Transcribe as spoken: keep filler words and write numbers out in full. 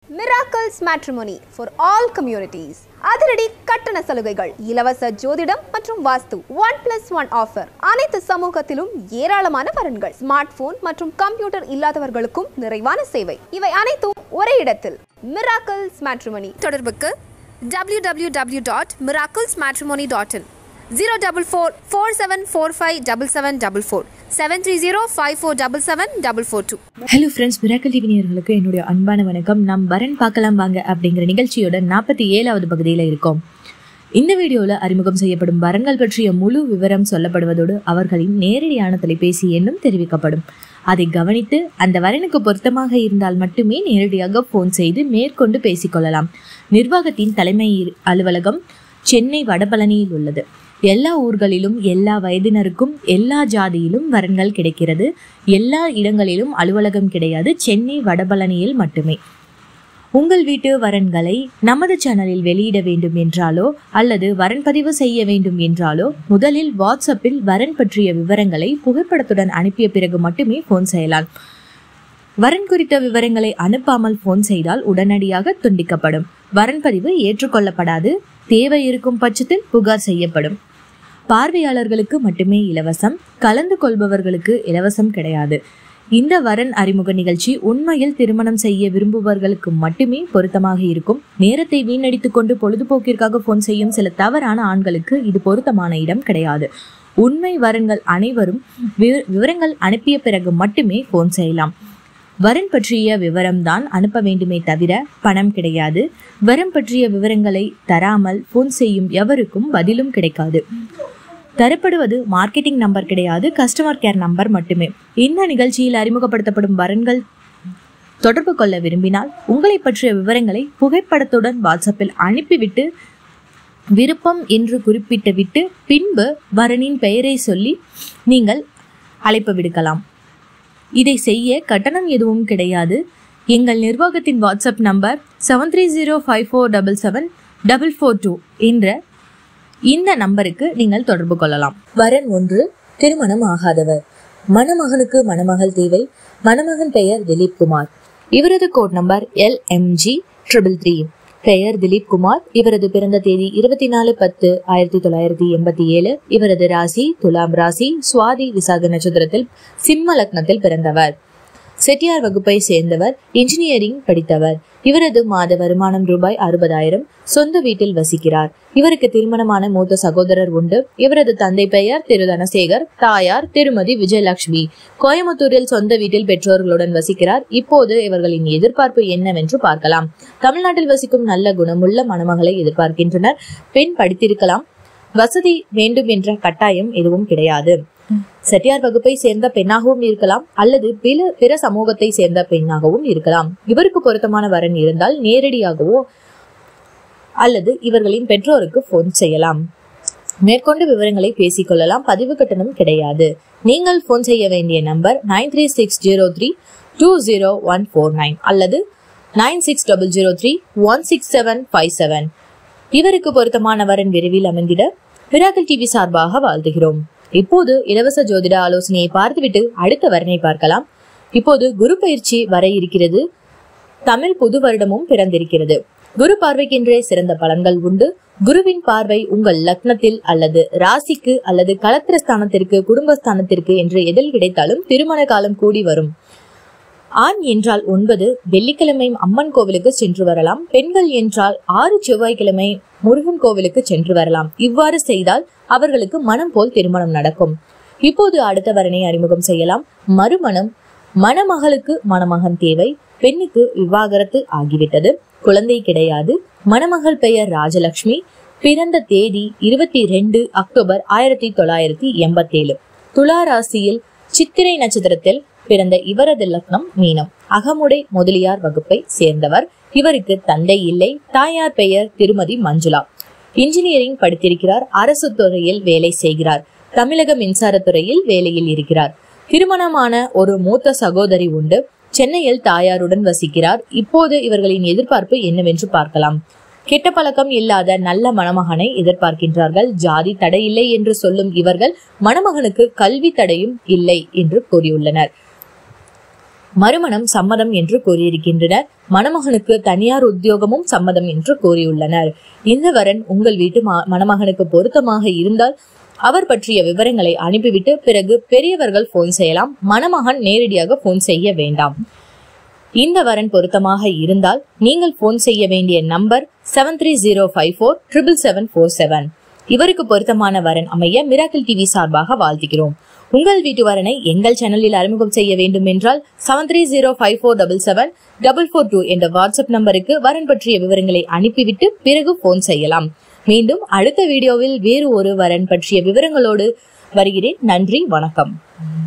Miracles Matrimony for all communities. அதிரடி கட்டண சலுகைகள், இலவச ஜோதிடம் மற்றும் வாஸ்து, ஒன் பிளஸ் ஒன் ஆஃபர். அனைத்து சமூகத்திலும் ஏராளமான வரன்கள். ஸ்மார்ட் போன் மற்றும் கம்ப்யூட்டர் இல்லாதவர்களுக்கும் நிறைவான சேவை. இவை அனைத்தும் ஒரே இடத்தில். Miracles Matrimony. தொடர்புக்கு w w w dot miracles matrimony dot in zero four four four seven four five seven seven four four seven three zero five four seven seven four four two. Hello friends, miracle TV நேயர்களுக்கு என்னுடைய அன்பான வணக்கம். நாம் வரன் பார்க்கலாம் வாங்க அப்படிங்கிற நிகழ்ச்சியோட நாற்பத்தி ஏழாவது பகுதியில் இருக்கோம். இந்த வீடியோவில் அறிமுகம் செய்யப்படும் வரன்கள் பற்றிய முழு விவரம் சொல்லப்படுவதோடு அவர்களின் நேரடியான தொலைபேசி எண்ணும் தெரிவிக்கப்படும். அதை கவனித்து அந்த வரனுக்கு பொருத்தமாக இருந்தால் மட்டுமே நேரடியாக போன் செய்து மேற்கொண்டு பேசிக்கொள்ளலாம். நிர்வாகத்தின் தலைமை அலுவலகம் சென்னை வடபழனியில் உள்ளது. எல்லா ஊர்களிலும் எல்லா வயதினருக்கும் எல்லா ஜாதியிலும் வரன்கள் கிடைக்கிறது. எல்லா இடங்களிலும் அலுவலகம் கிடையாது, சென்னை வடபழனியில் மட்டுமே. உங்கள் வீட்டு வரன்களை நமது சேனலில் வெளியிட வேண்டும் என்றாலோ அல்லது வரன் பதிவு செய்ய வேண்டும் என்றாலோ முதலில் வாட்ஸ்அப்பில் வரன் பற்றிய விவரங்களை புகைப்படத்துடன் அனுப்பிய பிறகு மட்டுமே போன் செய்யலாம். வரன் குறித்த விவரங்களை அனுப்பாமல் போன் செய்தால் உடனடியாக துண்டிக்கப்படும். வரன் பதிவு ஏற்றுக்கொள்ளப்படாது. தேவை இருக்கும் பட்சத்தில் புகார் செய்யப்படும். பார்வையாளர்களுக்கு மட்டுமே இலவசம், கலந்து கொள்பவர்களுக்கு இலவசம் கிடையாது. இந்த வரன் அறிமுக நிகழ்ச்சி உண்மையில் திருமணம் செய்ய விரும்புபவர்களுக்கு மட்டுமே பொருத்தமாக இருக்கும். நேரத்தை வீணடித்துக் கொண்டு பொழுதுபோக்கிற்காக போன் செய்யும் சில தவறான ஆண்களுக்கு இது பொருத்தமான இடம் கிடையாது. உண்மை வரன்கள் அனைவரும் விவரங்கள் அனுப்பிய பிறகு மட்டுமே போன் செய்யலாம். வரன் பற்றிய விவரம் தான் அனுப்ப வேண்டுமே தவிர பணம் கிடையாது. வரன் பற்றிய விவரங்களை தராமல் போன் செய்யும் எவருக்கும் பதிலும் கிடைக்காது. தரப்படுவது மார்க்கெட்டிங் நம்பர் கிடையாது, கஸ்டமர் கேர் நம்பர் மட்டுமே. இந்த நிகழ்ச்சியில் அறிமுகப்படுத்தப்படும் வரன்கள் தொடர்பு கொள்ள விரும்பினால் உங்களை பற்றிய விவரங்களை புகைப்படத்துடன் வாட்ஸ்அப்பில் அனுப்பிவிட்டு விருப்பம் என்று குறிப்பிட்டு விட்டு பின்பு வரனின் பெயரை சொல்லி நீங்கள் அழைப்பு விடுக்கலாம். இதை செய்ய கட்டணம் எதுவும் கிடையாது. எங்கள் நிர்வாகத்தின் WhatsApp number seven three zero five four double seven double four two என்ற இந்த நம்பருக்கு நீங்கள் தொடர்பு கொள்ளலாம். வரன் ஒன்று, திருமணம் ஆகாதவர். மணமகனுக்கு மணமகள் தேவை. மணமகன் பெயர் திலீப் குமார். இவரது code number L M G triple three. பெயர் திலீப் குமார். இவரது பிறந்த தேதி இருபத்தி நாலு பத்து ஆயிரத்தி தொள்ளாயிரத்தி எண்பத்தி ஏழு. இவரது ராசி துலாம் ராசி. சுவாதி விசாக நட்சத்திரத்தில் சிம்ம லக்னத்தில் பிறந்தவர். செட்டியார் வகுப்பை சேர்ந்தவர். இன்ஜினியரிங் படித்தவர். இவரது மாத வருமானம் ரூபாய் அறுபதாயிரம். சொந்த வீட்டில் வசிக்கிறார். இவருக்கு திருமணமான மூத்த சகோதரர் உண்டு. இவரது தந்தை பெயர் திரு தனசேகர். தாயார் திருமதி விஜயலட்சுமி. கோயம்புத்தூரில் சொந்த வீட்டில் பெற்றோர்களுடன் வசிக்கிறார். இப்போது இவர்களின் எதிர்பார்ப்பு என்னவென்று பார்க்கலாம். தமிழ்நாட்டில் வசிக்கும் நல்ல குணமுள்ள மணமகளை எதிர்பார்க்கின்றனர். பெண் படித்திருக்கலாம். வசதி வேண்டும் என்ற கட்டாயம் எதுவும் கிடையாது. செட்டியார் வகுப்பை சேர்ந்த பெண்ணாகவும் இருக்கலாம் அல்லது பிற பிற சமூகத்தை சேர்ந்த பெண்ணாகவும் இருக்கலாம். இவருக்கு பொருத்தமான வரன் இருந்தால் நேரடியாகவோ அல்லது இவர்களின் பெற்றோருக்கு போன் செய்யலாம். மேற்கொண்டு விவரங்களை பேசிக்கொள்ளலாம். பதிவு கட்டணம் கிடையாது. நீங்கள் போன் செய்ய வேண்டிய number nine three six zero three two zero one four nine அல்லது nine six double zero three one six seven five seven. இவருக்கு பொருத்தமான வரன் விரைவில் அமைந்திட மிராக்கிள் டிவி சார்பாக வாழ்த்துகிறோம். இப்போது இலவச ஜோதிட ஆலோசனையை பார்த்துவிட்டு அடுத்த வரனை பார்க்கலாம். இப்போது குரு பயிற்சி வர இருக்கிறது. தமிழ் புது வருடமும் பிறந்திருக்கிறது. குரு பார்வைக்கென்றே சிறந்த பலன்கள் உண்டு. குருவின் பார்வை உங்கள் லக்னத்தில் அல்லது ராசிக்கு அல்லது களத்திரஸ்தானத்திற்கு குடும்பஸ்தானத்திற்கு என்று எதில் கிடைத்தாலும் திருமண காலம் கூடி வரும். ஆண் என்றால் ஒன்பது வெள்ளிக்கிழமை அம்மன் கோவிலுக்கு சென்று வரலாம். பெண்கள் என்றால் ஆறு செவ்வாய்க்கிழமை முருகன் கோவிலுக்கு சென்று வரலாம். இவ்வாறு செய்தால் அவர்களுக்கு மனம் போல் திருமணம் நடக்கும். இப்போது அடுத்த வரனை அறிமுகம் செய்யலாம். மறுமணம். மணமகளுக்கு மணமகன் தேவை. பெண்ணுக்கு விவாகரத்து ஆகிவிட்டது. குழந்தை கிடையாது. மணமகள் பெயர் ராஜலட்சுமி. பிறந்த தேதி இருபத்தி ரெண்டு அக்டோபர் ஆயிரத்தி தொள்ளாயிரத்தி எண்பத்தி ஏழு. துலா ராசியில் சித்திரை நட்சத்திரத்தில் பிறந்த இவரது லக்னம் மீனம். அகமுடை முதலியார் வகுப்பை சேர்ந்தவர். இவருக்கு தந்தை இல்லை. தாயார் பெயர் திருமதி மஞ்சுளா. இன்ஜினியரிங் படித்திருக்கிறார். அரசு துறையில் வேலை செய்கிறார். தமிழக மின்சாரத்துறையில் வேலையில் இருக்கிறார். திருமணமான ஒரு மூத்த சகோதரி உண்டு. சென்னையில் தாயாருடன் வசிக்கிறார். இப்போது இவர்களின் எதிர்பார்ப்பு என்னவென்று பார்க்கலாம். கெட்ட பழக்கம் இல்லாத நல்ல மணமகனை எதிர்பார்க்கின்றார்கள். ஜாதி தடை இல்லை என்று சொல்லும் இவர்கள் மணமகனுக்கு கல்வி தடையும் இல்லை என்று கூறியுள்ளனர். மறுமணம் சம்மதம் என்று கூறியிருக்கின்றனர். மணமகனுக்கு தனியார் உத்தியோகமும் சம்மதம் என்று கூறியுள்ளனர். இந்த வரன் உங்கள் வீட்டு மணமகனுக்கு பொருத்தமாக இருந்தால் அவர் பற்றிய விவரங்களை அனுப்பிவிட்டு பிறகு பெரியவர்கள் போன் செய்யலாம். மணமகன் நேரடியாக போன் செய்ய வேண்டாம். இந்த வரன் பொருத்தமாக இருந்தால் நீங்கள் போன் செய்ய வேண்டிய number seven three zero five four triple seven four seven. இவருக்கு பொருத்தமான வரன் அமைய மிராக்கிள் டிவி சார்பாக வாழ்த்துகிறோம். உங்கள் வீட்டு வரனை எங்கள் சேனலில் அறிமுகம் செய்ய வேண்டும் என்றால் seven three zero five four double seven double four two என்ற வாட்ஸ்அப் நம்பருக்கு வரன் பற்றிய விவரங்களை அனுப்பிவிட்டு பிறகு போன் செய்யலாம். மீண்டும் அடுத்த வீடியோவில் வேறு ஒரு வரன் பற்றிய விவரங்களோடு வருகிறேன். நன்றி, வணக்கம்.